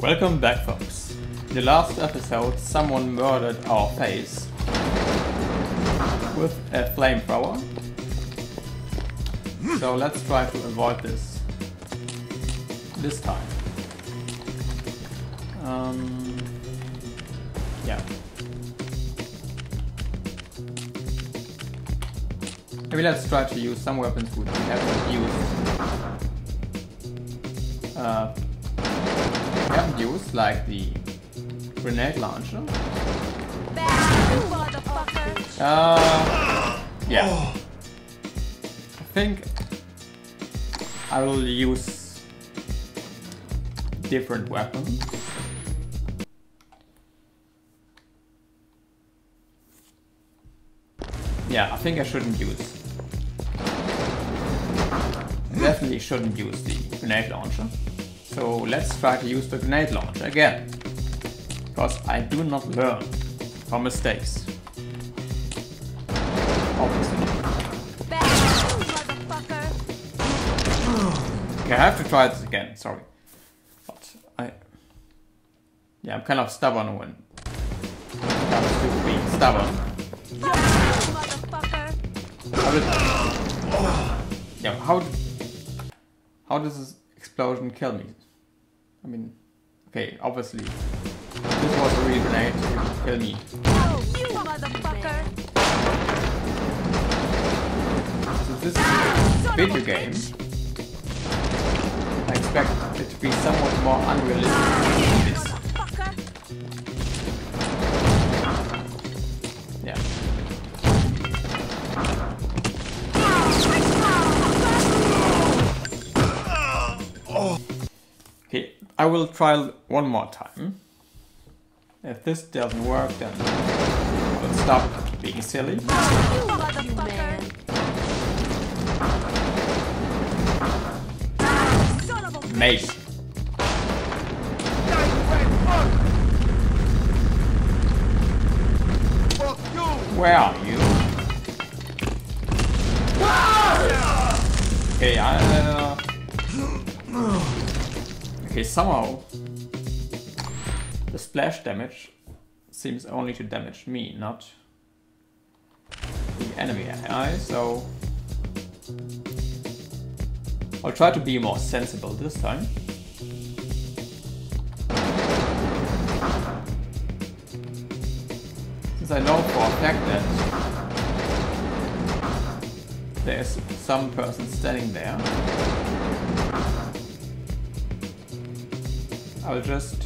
Welcome back, folks. In the last episode, someone murdered our face with a flamethrower. So let's try to avoid this time. Yeah. Maybe let's try to use some weapons which we haven't used. Like the grenade launcher. Yeah. I think I will use different weapons. Yeah, I think I shouldn't use. Definitely shouldn't use the grenade launcher. So let's try to use the grenade launcher again. Because I do not learn from mistakes. Obviously. Okay, I have to try this again, sorry. But I'm kind of stubborn when it comes to being stubborn. How does this explosion kill me? I mean, okay, obviously, this was a real grenade to kill me. You motherfucker! So this is a video game. I expect it to be somewhat more unrealistic than this. Yeah. Okay, I will try one more time. If this doesn't work, then I'll stop being silly. Mate. Where are you? Okay, okay, somehow the splash damage seems only to damage me, not the enemy AI, so I'll try to be more sensible this time. Since I know for a fact that there's some person standing there, I'll just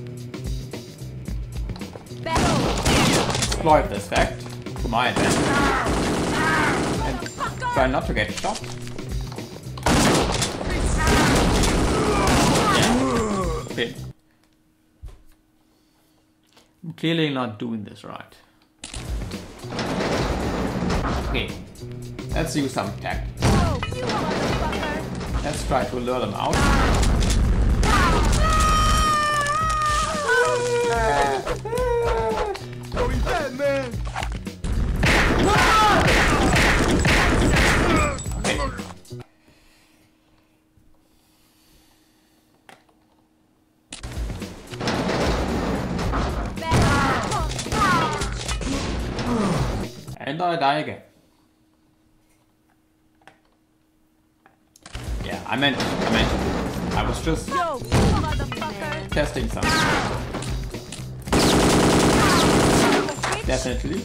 exploit this fact to my advantage and try not to get shot. Yeah. Okay. I'm clearly not doing this right. Okay, let's use some tactics. Let's try to lure them out. Oh, he's dead, man. Okay. And I die again. Yeah, I meant to do this. I was just testing something. Definitely.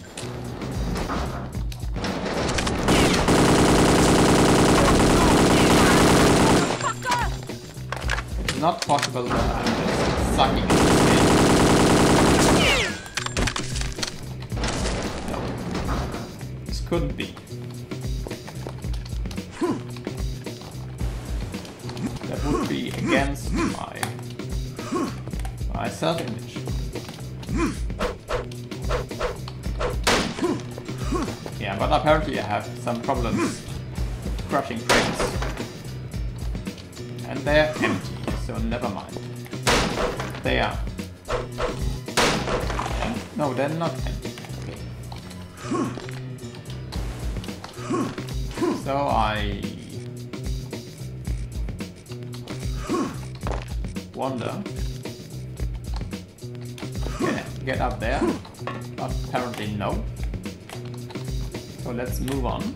It's not possible that I'm just sucking it. No. This couldn't be. That would be against my self-image. Yeah, but apparently I have some problems crushing crates. And they're empty, so never mind. They are. No, they're not empty. Okay. So I wonder get up there, but apparently no. So let's move on.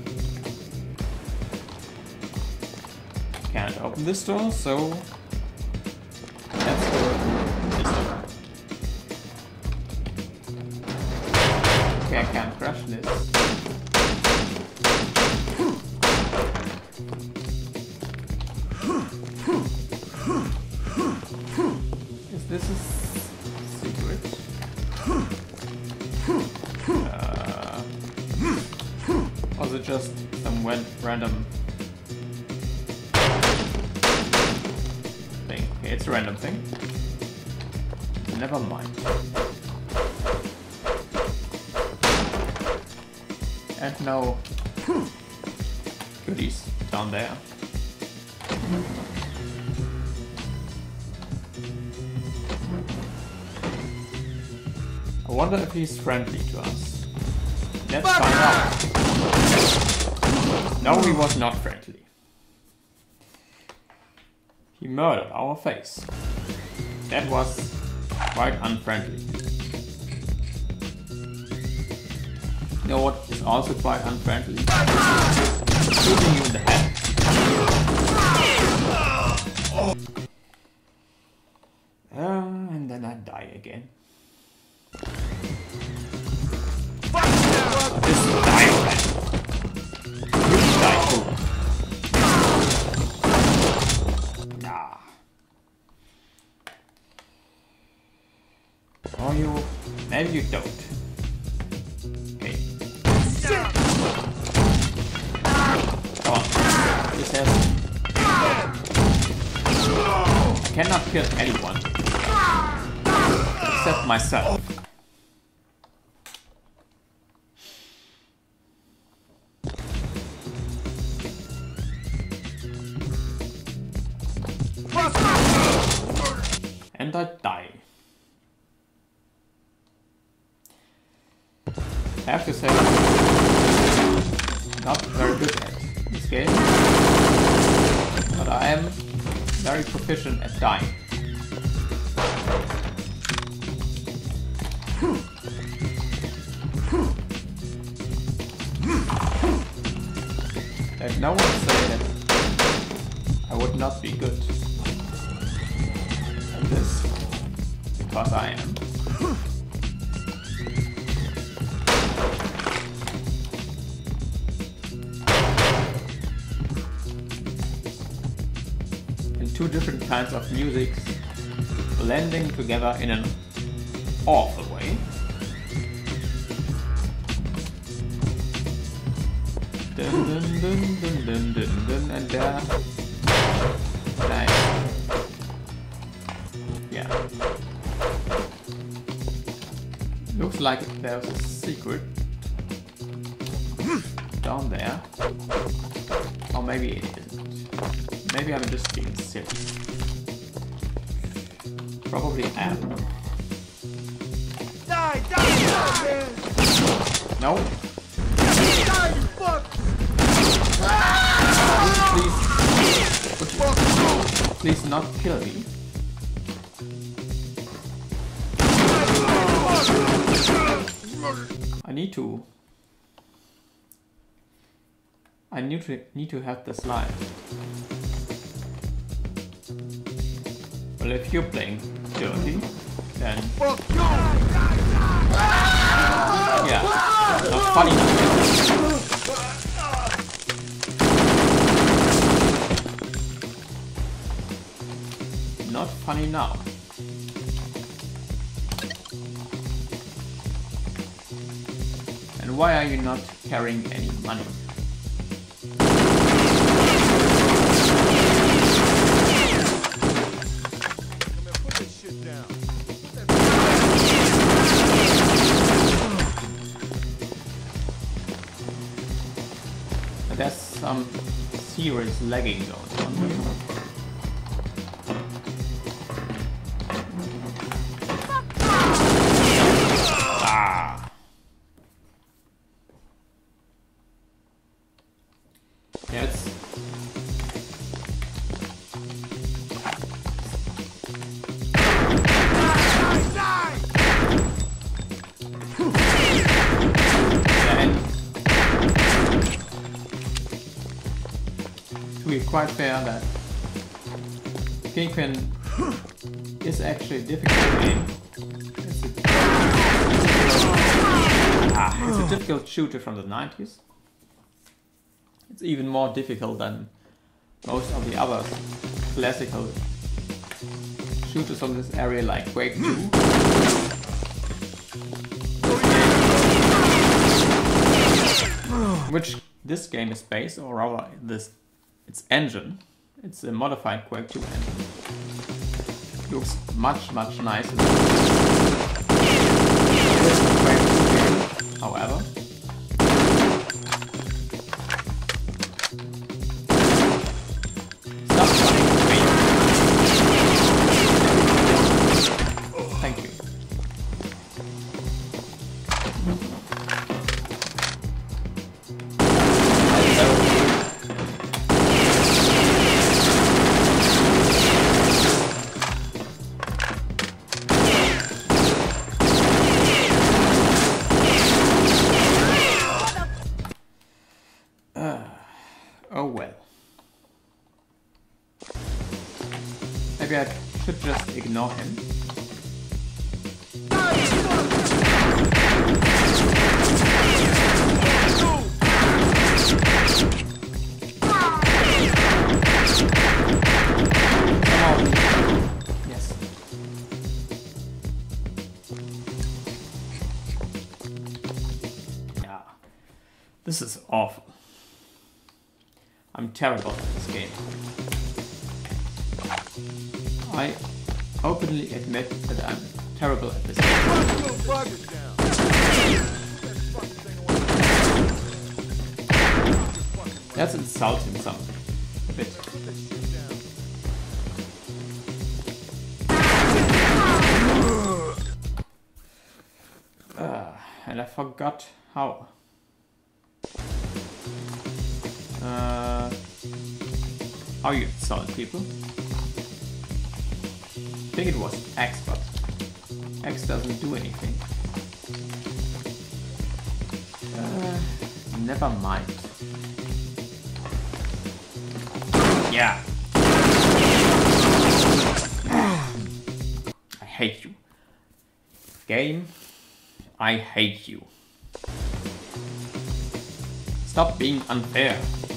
Can't open this door, so let's go this door. Okay, I can't crash this. Is this a secret? Or is it just some random thing? Okay, it's a random thing. Never mind. And no goodies down there. I wonder if he's friendly to us. Let's find out. No, he was not friendly. He murdered our face. That was quite unfriendly. You know what is also quite unfriendly? Shooting you in the head. And then I die again. This die already. You die too. Nah. Or you... maybe you don't. Okay. Come on. This has... I cannot kill anyone. Except myself. And I die. I have to say, not very good at this game, but I am very proficient at dying. Let no one say that I would not be good at this, because I am. And two different kinds of music blending together in an awful way. Dun dun dun dun dun dun dun, and there. Nice. Yeah. Looks like there's a secret down there. Or maybe it isn't. Maybe I'm just being silly. Probably am. Die, man! No. Die, you fuck! Please not kill me. I need to have this live. Well, if you're playing dirty, then yeah, not funny enough. Not funny now. And why are you not carrying any money? There's some serious lagging going on here. Ah. Yes. quite fair that Kingpin is actually a difficult game. It's a difficult shooter from the 90s. It's even more difficult than most of the other classical shooters from this area like Quake 2. Which this game is based, or rather its engine. It's a modified Quake 2 engine. Looks much nicer than this Quake 2 game, however. Stop running away. Thank you. Oh well. Maybe I should just ignore him. Yes. Yeah. This is awful. I'm terrible at this game. I openly admit that I'm terrible at this game. That's insulting something. A bit. And I forgot how. How you insult people. I think it was X, but X doesn't do anything. Never mind. Yeah. I hate you. Game, I hate you. Stop being unfair.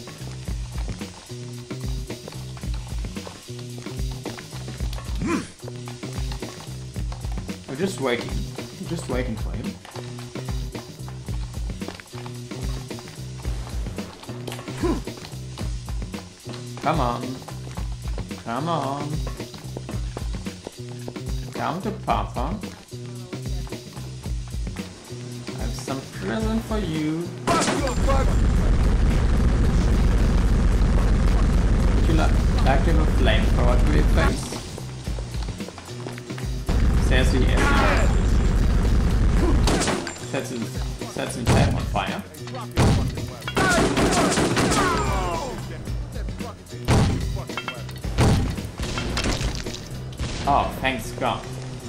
I'm just waiting. I'm just waiting for him. Come on. Come on. Come to Papa. I have some present for you. Would you like to have a flamethrower to your face? Says he sets his head on fire. Oh, thanks God.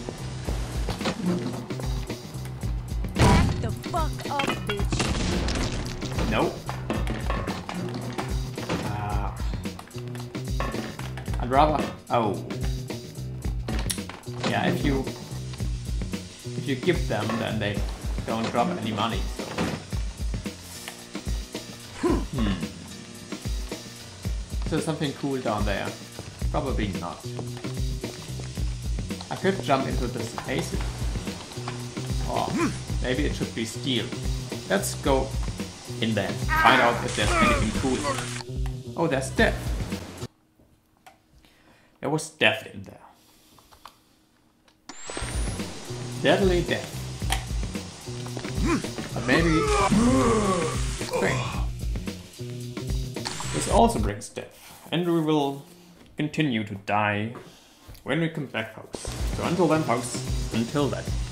Back the fuck up, bitch. Nope. I'd rather. Oh. Yeah, if you give them, then they don't drop any money. So. Is there something cool down there? Probably not. I could jump into this acid. Or maybe it should be steel. Let's go in there. Find out if there's anything cool. Oh, there's death. There was death in there. Deadly death. But maybe... Strange. This also brings death. And we will continue to die when we come back, folks. So until then, folks, until then.